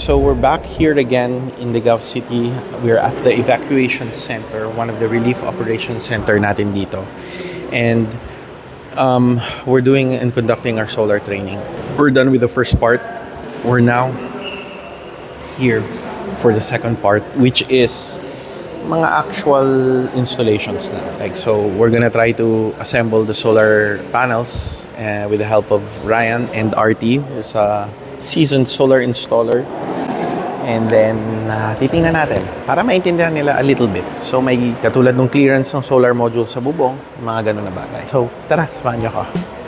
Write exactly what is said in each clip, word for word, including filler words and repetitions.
So we're back here again in Ligao City. We're at the evacuation center, one of the relief operations center natin dito. And um, we're doing and conducting our solar training. We're done with the first part. We're now here for the second part, which is mga actual installations na. Like, so we're gonna try to assemble the solar panels uh, with the help of Ryan and R T, who's a seasoned solar installer. And then, uh, titingnan natin para maintindihan nila a little bit. So, may katulad ng clearance ng solar module sa bubong, mga ganun na bagay. So, tara, samahan niyo ako.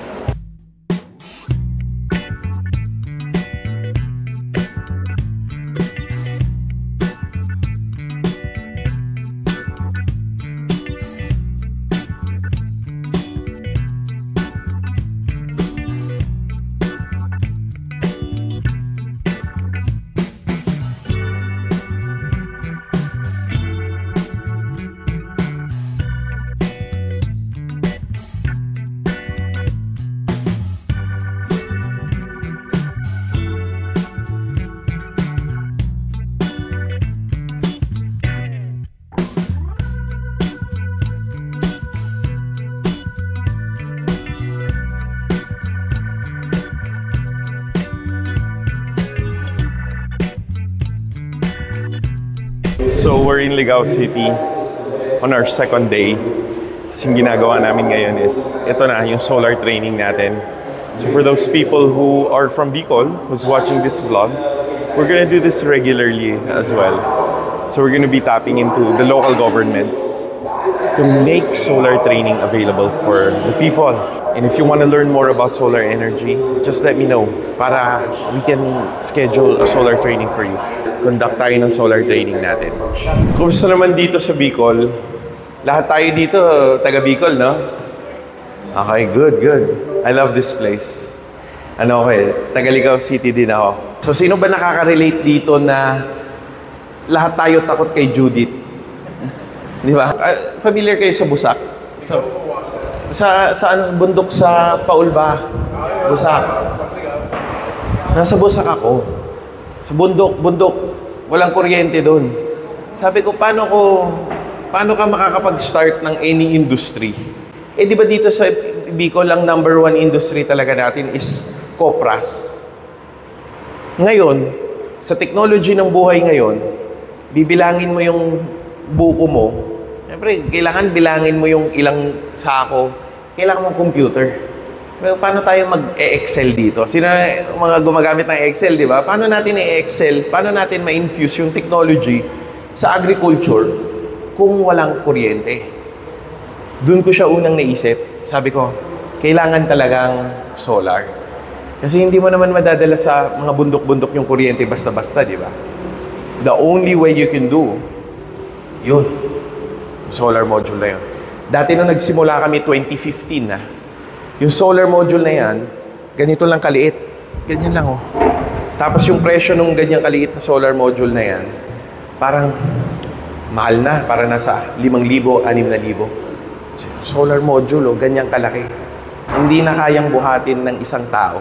So we're in Ligao City on our second day. So, yung ginagawa namin ngayon is, ito na, yung solar training natin. So for those people who are from Bicol, who's watching this vlog, we're gonna do this regularly as well. So we're gonna be tapping into the local governments to make solar training available for the people. And if you want to learn more about solar energy, just let me know para we can schedule a solar training for you. Conduct tayo ng solar training natin. Kumusta naman dito sa Bicol? Lahat tayo dito, taga Bicol, no? Okay, good, good. I love this place. Ano okay, taga Ligao City din ako. So, sino ba nakaka-relate dito na lahat tayo takot kay Judith? Di ba? Uh, familiar kayo sa Busak? So, sa, sa ano, bundok sa Paulba? Busak. Nasa Busak ako. Sa bundok, bundok, walang kuryente doon. Sabi ko, paano ko, paano ka makakapag-start ng any industry? Eh, di ba dito sa Bicol, ang number one industry talaga natin is Copras. Ngayon, sa technology ng buhay ngayon, bibilangin mo yung buko mo. Siyempre, kailangan bilangin mo yung ilang sako. Kailangan mong computer. Pero paano tayo mag-e-excel dito? Sino mga gumagamit ng Excel, di ba? Paano natin i-excel? Paano natin ma-infuse yung technology sa agriculture kung walang kuryente? Doon ko siya unang naisip. Sabi ko, kailangan talagang solar. Kasi hindi mo naman madadala sa mga bundok-bundok yung kuryente basta-basta, di ba? The only way you can do, yun, solar module na yun. Dati nung nagsimula kami twenty fifteen na, yung solar module na yan, ganito lang kaliit. Ganyan lang, oh. Tapos yung presyo ng ganyang kaliit na solar module na yan, parang mahal na. Parang nasa limang libo, anim na libo. Solar module, oh, ganyang kalaki. Hindi na kayang buhatin ng isang tao.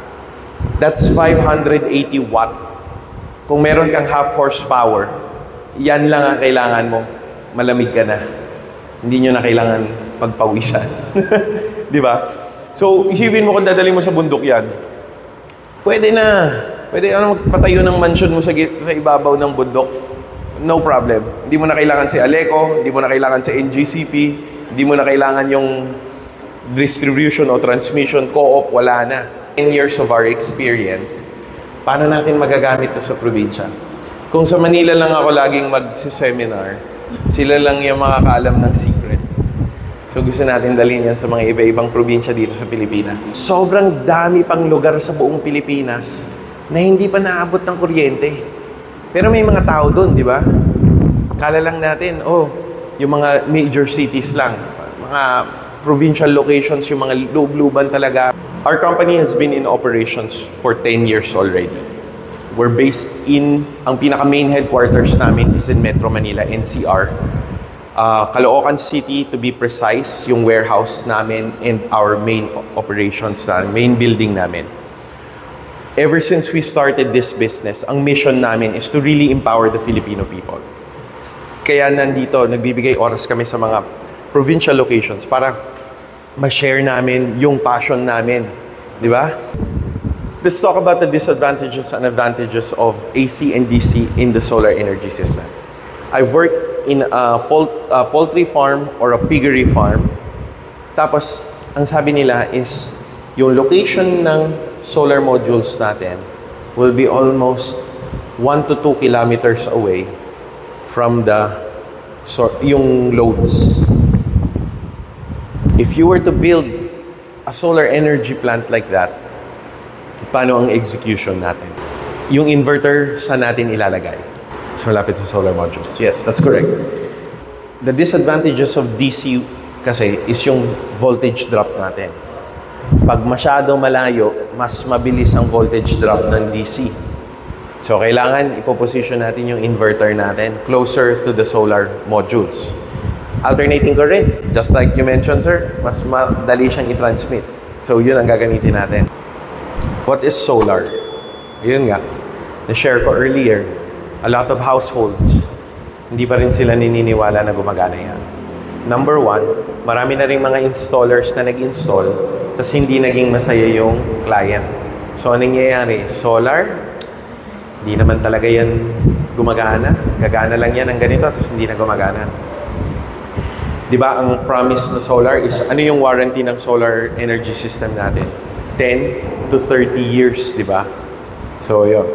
That's five hundred eighty watt. Kung meron kang half horsepower, yan lang ang kailangan mo. Malamig ka na. Hindi nyo na kailangan pagpawisan. Di ba? So, isipin mo kung dadalhin mo sa bundok yan. Pwede na. Pwede na magpatayo ng mansion mo sa, sa ibabaw ng bundok. No problem. Hindi mo na kailangan si Aleco, hindi mo na kailangan si N G C P, hindi mo na kailangan yung distribution o transmission, co-op, wala na. ten years of our experience, paano natin magagamit ito sa probinsya? Kung sa Manila lang ako laging mag-seminar, sila lang yung makakaalam ng secret. So gusto natin dalhin yan sa mga iba-ibang probinsya dito sa Pilipinas. Sobrang dami pang lugar sa buong Pilipinas na hindi pa naabot ng kuryente. Pero may mga tao doon, di ba? Kala lang natin, oh, yung mga major cities lang, mga provincial locations, yung mga loob-luban talaga. Our company has been in operations for ten years already. We're based in, ang pinaka-main headquarters namin is in Metro Manila, N C R. Uh, Caloocan City, to be precise, yung warehouse namin and our main operations, na main building namin. ever since we started this business, ang mission namin is to really empower the Filipino people. Kaya nandito, nagbibigay oras kami sa mga provincial locations para ma-share namin yung passion namin. Di ba? Let's talk about the disadvantages and advantages of A C and D C in the solar energy system. I've worked in a, pol a poultry farm or a piggery farm. Tapos, ang sabi nila is, yung location ng solar modules natin will be almost one to two kilometers away from the so, yung loads. If you were to build a solar energy plant like that, paano ang execution natin? Yung inverter, saan natin ilalagay? So, malapit sa solar modules. Yes, that's correct. The disadvantages of D C kasi is yung voltage drop natin. Pag masyado malayo, mas mabilis ang voltage drop ng D C. So, kailangan ipoposition natin yung inverter natin closer to the solar modules. Alternating current, just like you mentioned, sir, mas madali siyang i-transmit. So, yun ang gagamitin natin. What is solar? Yun nga, na-share ko earlier, a lot of households, hindi pa rin sila nininiwala na gumagana yan. Number one, marami na rin mga installers na nag-install, tapos hindi naging masaya yung client. So, anong nangyayari? Solar, hindi naman talaga yan gumagana. Gagana lang yan ng ganito, tapos hindi na gumagana. Diba, ang promise na solar is, ano yung warranty ng solar energy system natin? ten to thirty years, diba? So, yun.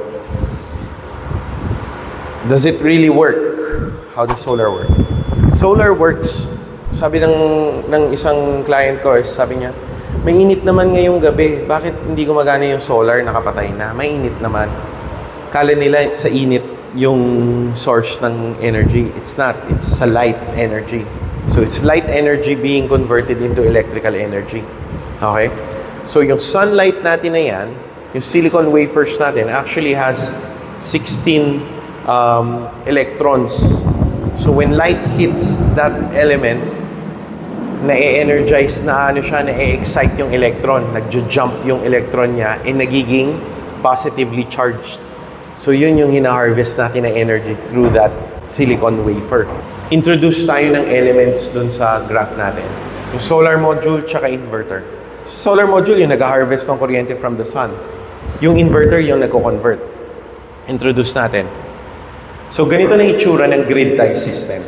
Does it really work? How does solar work? Solar works, sabi ng, ng isang client ko, sabi niya, may init naman ngayong gabi. Bakit hindi gumagana yung solar? Nakapatay na. May init naman. Kala nila sa init yung source ng energy. It's not. It's sa light energy. So, it's light energy being converted into electrical energy. Okay? So, yung sunlight natin na yan, yung silicon wafers natin actually has sixteen um, electrons. So, when light hits that element, na-energize na ano siya, na-excite yung electron, nag-jump yung electron niya, and nagiging positively charged. So, yun yung hina-harvest natin na energy through that silicon wafer. Introduce tayo ng elements dun sa graph natin. Yung solar module tsaka inverter. Solar module yung nag-harvest ng kuryente from the sun. Yung inverter yung nagko-convert. Introduce natin. So, ganito na itsura ng grid tie system.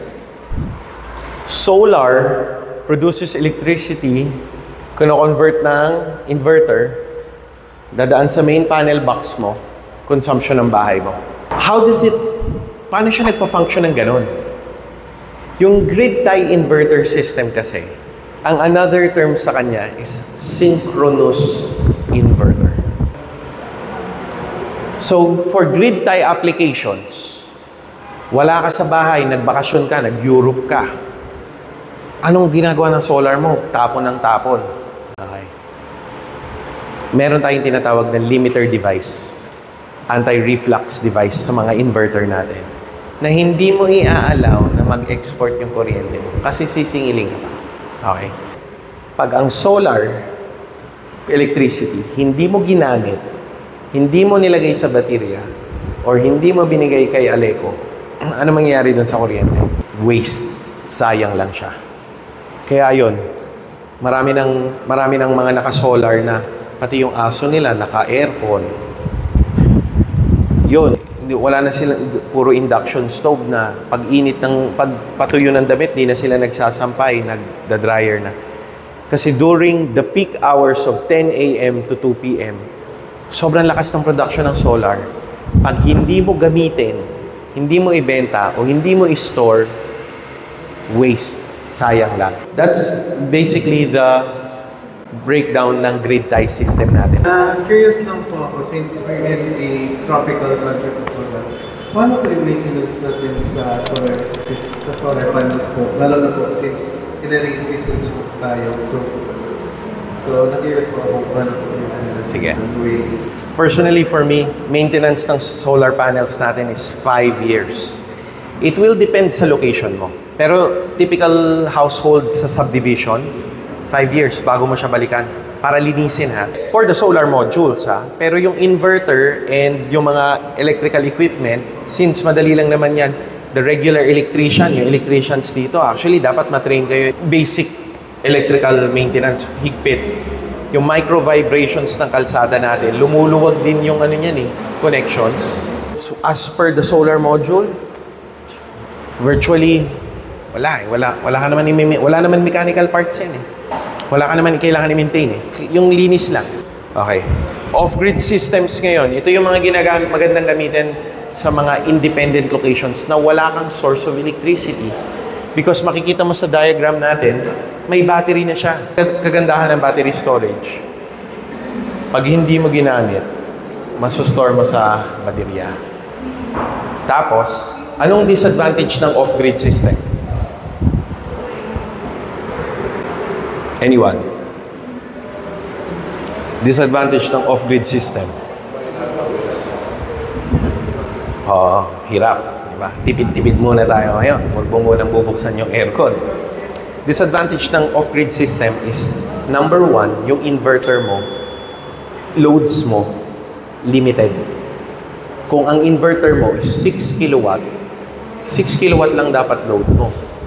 Solar produces electricity, kino-convert ng inverter, dadaan sa main panel box mo, consumption ng bahay mo. How does it, paano siya nagpa-function ng ganon? Yung grid tie inverter system kasi, ang another term sa kanya is synchronous inverter. So, for grid tie applications, wala ka sa bahay, nagbakasyon ka, nag-Europe ka. Anong ginagawa ng solar mo? Tapon ng tapon. Okay. Meron tayong tinatawag na limiter device, anti-reflux device sa mga inverter natin, na hindi mo i-allow na mag-export yung kuryente mo kasi sisingiling ka pa. Okay? Pag ang solar electricity, hindi mo ginamit, hindi mo nilagay sa baterya, or hindi mo binigay kay Aleco, ano mangyayari dun sa kuryente? Waste. Sayang lang siya. Kaya yun, marami ng, marami ng mga naka-solar na pati yung aso nila, naka-aircon. Yun, wala na sila, puro induction stove na pag-init ng, pagpatuyo ng damit, di na sila nagsasampay, nagda-dryer na. Kasi during the peak hours of ten A M to two P M, sobrang lakas ng production ng solar. Pag hindi mo gamitin, hindi mo ibenta, o hindi mo i-store, waste. Sayang lang. That's basically the breakdown ng grid tie system natin. Uh, curious lang po ako, since we're in a tropical country po, paano po yung maintenance natin sa solar, sa solar panels po? Lalo na po since in the rain seasons po tayo. So, so na-curious po ako paano po yung Sige. way. Personally, for me, maintenance ng solar panels natin is five years. It will depend sa location mo. Pero typical household sa subdivision, five years bago mo siya balikan. para linisin ha. For the solar modules ha. Pero yung inverter and yung mga electrical equipment, since madali lang naman yan, the regular electrician, yung electricians dito, actually dapat matrain kayo. Basic electrical maintenance, higpit. Yung micro vibrations ng kalsada natin, lumuluwag din yung ano niyan eh, connections. So as per the solar module, virtually, wala eh. Wala, wala ka naman, wala naman mechanical parts yan eh. Wala ka naman kailangan i-maintain eh. Yung linis lang. Okay. Off-grid systems ngayon, ito yung mga ginagamit, magandang gamitin sa mga independent locations na wala kang source of electricity. Because makikita mo sa diagram natin, may battery na siya. Kagandahan ng battery storage. Pag hindi mo ginamit, masustore mo sa baterya. Tapos, anong disadvantage ng off-grid system? Anyone? Disadvantage ng off-grid system? Oo, hirap. Diba? Tipid-tipid muna tayo ngayon. Huwag mo munang bubuksan yung aircon. Disadvantage ng off-grid system is, number one, yung inverter mo, loads mo, limited. Kung ang inverter mo is six kilowatt, six kilowatt lang dapat load mo.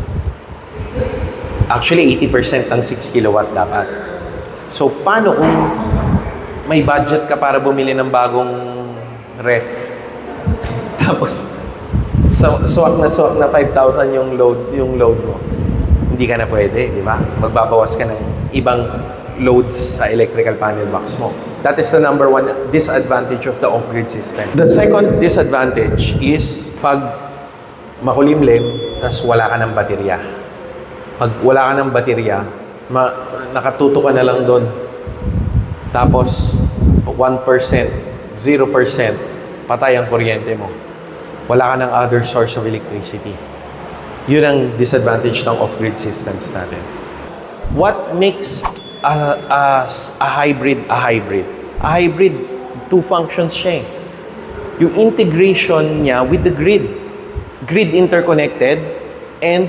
Actually, eighty percent ang six kilowatt dapat. So, paano kung may budget ka para bumili ng bagong ref? Tapos, so, swak na swak na five thousand yung load, yung load mo. Hindi ka na pwede, di ba? Magbabawas ka ng ibang loads sa electrical panel box mo. That is the number one disadvantage of the off-grid system. The second disadvantage is pag makulimlim, tas wala ka ng baterya. Pag wala ka ng baterya, ma nakatuto ka na lang doon. Tapos, one percent, zero percent, patay ang kuryente mo. Wala ka ng other source of electricity. Yun ang disadvantage ng off-grid systems natin. What makes a, a, a hybrid a hybrid? A hybrid, two functions siya eh. Yung integration niya with the grid. Grid interconnected and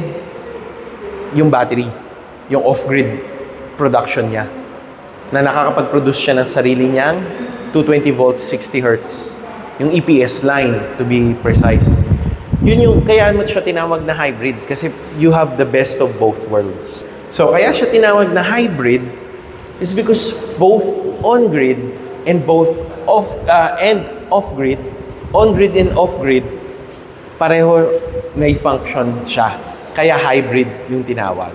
yung battery. Yung off-grid production niya. Na nakakapag-produce siya ng sarili niyang two twenty volts, sixty hertz. Yung E P S line, to be precise. Yun yung, kaya mo siya tinawag na hybrid kasi you have the best of both worlds. So, kaya siya tinawag na hybrid is because both on-grid and both off, uh, and off-grid, on-grid and off-grid, pareho may function siya. Kaya hybrid yung tinawag.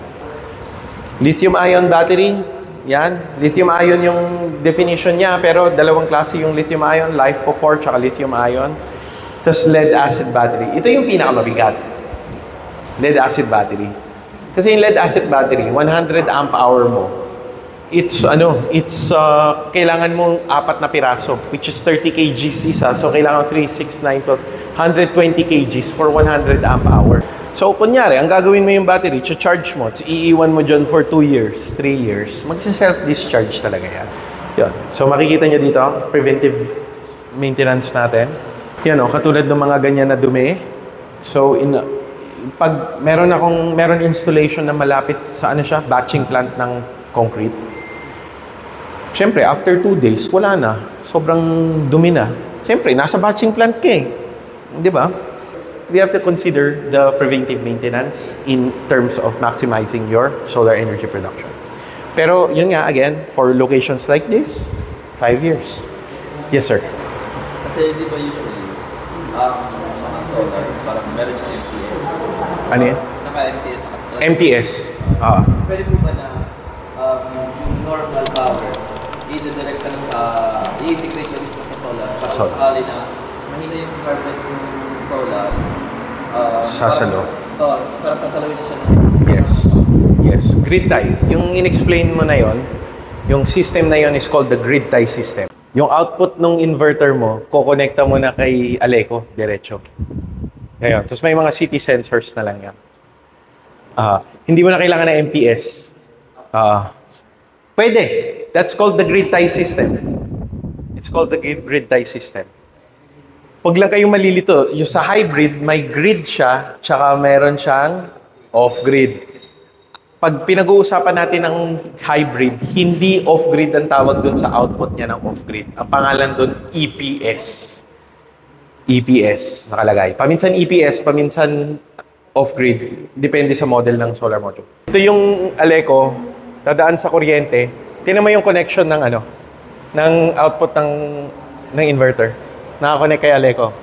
Lithium-ion battery, yan. Lithium-ion yung definition niya, pero dalawang klase yung lithium-ion, LiFePO four tsaka lithium-ion. Tapos lead-acid battery. Ito yung pinakamabigat. Lead-acid battery. Kasi yung lead-acid battery, one hundred amp hour mo, it's, ano, it's, uh, kailangan mong apat na piraso, which is thirty kilograms isa. So, kailangan three, six, nine, twelve, one hundred twenty kilograms for one hundred amp hour. So, kunyari, ang gagawin mo yung battery, charge mo, iiwan mo dyan for two years, three years, magsa-self-discharge talaga yan. Yun. So, makikita nyo dito, preventive maintenance natin. Yan o, katulad ng mga ganyan na dumi. So, in, pag meron akong, meron installation na malapit sa ano siya, batching plant ng concrete. Siyempre, after two days, wala na. Sobrang dumi na. Siyempre, nasa batching plant ka eh. Di ba? We have to consider the preventive maintenance in terms of maximizing your solar energy production. Pero yun nga, again, for locations like this, five years. Yes, sir. Kasi di ba usually, um, mga solar, parang meron siyang M P S. Ano yun? Naka-M P S. M P S. Ah. Pwede po ba na um, yung normal power, i-direct ka na sa, i-integrate na mismo sa solar, para Solar. sakali na mahina yung harvest ng solar, uh, Sasalo. Oo, parang sasalawin na siya ng Yes. Yes. Grid tie. Yung in-explain mo na yon, yung system na yon is called the grid tie system. Yung output ng inverter mo, kukonekta mo na kay Aleco, diretso. Ngayon. Tapos may mga C T sensors na lang yan. Uh, hindi mo na kailangan ng M P S. Uh, pwede. That's called the grid tie system. It's called the grid tie system. Huwag lang kayong malilito. Yung sa hybrid, may grid siya, tsaka meron siyang off-grid. pag pinag-uusapan natin ng hybrid, hindi off-grid ang tawag dun sa output niya ng off-grid. Ang pangalan dun, E P S. E P S nakalagay. Paminsan E P S, paminsan off-grid. Depende sa model ng solar module. Ito yung Aleco, dadaan sa kuryente. Tingnan mo yung connection ng ano, ng output ng ng inverter. Nakakonect kay Aleco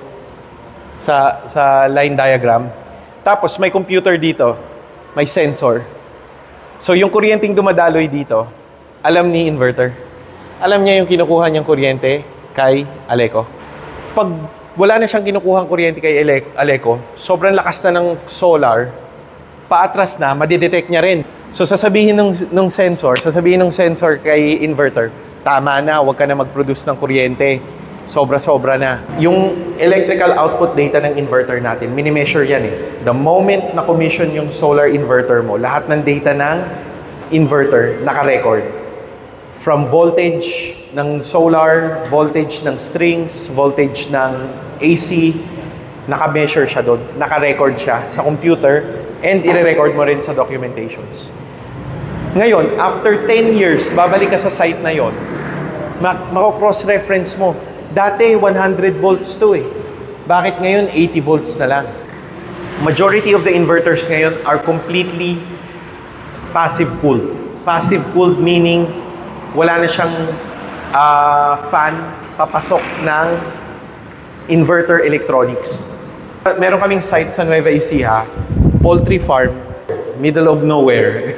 sa sa line diagram. Tapos may computer dito, may sensor. So yung kuryenteng dumadaloy dito, alam ni inverter. Alam niya yung kinukuha niyang kuryente kay Aleco. Pag wala na siyang kinukuhang kuryente kay Aleco, sobrang lakas na ng solar, paatras na, madidetect niya rin. So sasabihin ng, ng sensor, sasabihin ng sensor kay inverter, tama na, huwag ka na mag-produce ng kuryente. Sobra-sobra na. Yung electrical output data ng inverter natin, mini-measure yan eh. The moment na commission yung solar inverter mo, lahat ng data ng inverter naka-record. From voltage ng solar, voltage ng strings, voltage ng A C, naka-measure siya doon. Naka-record siya sa computer and i-record mo rin sa documentations. Ngayon, after ten years, babalik ka sa site na yon, mako-cross-reference mo. Dati, one hundred volts to eh. Bakit ngayon, eighty volts na lang? Majority of the inverters ngayon are completely passive-cooled. Passive-cooled meaning, wala na siyang uh, fan papasok ng inverter electronics. Meron kaming site sa Nueva Ecija, poultry farm, middle of nowhere.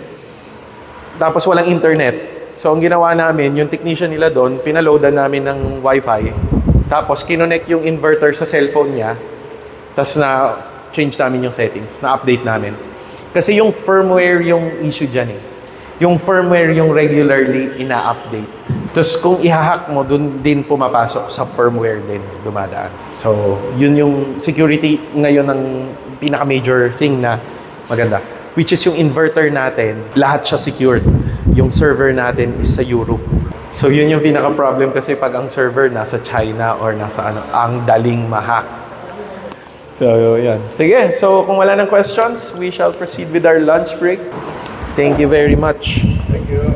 Tapos walang internet. So, ang ginawa namin, yung technician nila doon, pinaloadan namin ng Wi-Fi. Tapos, kinonect yung inverter sa cellphone niya. Tapos, na-change namin yung settings. Na-update namin. Kasi yung firmware yung issue dyan eh. Yung firmware yung regularly ina-update. Tapos, kung ihahack mo, doon din pumapasok sa firmware din dumadaan. So, yun yung security ngayon ng pinaka-major thing na maganda. Which is yung inverter natin, lahat siya secured. Yung server natin is sa Europe. So yun yung pinaka-problem kasi pag ang server nasa China or nasa ano, ang daling ma-hack. So yan. Sige, so kung wala ng questions, we shall proceed with our lunch break. Thank you very much. Thank you.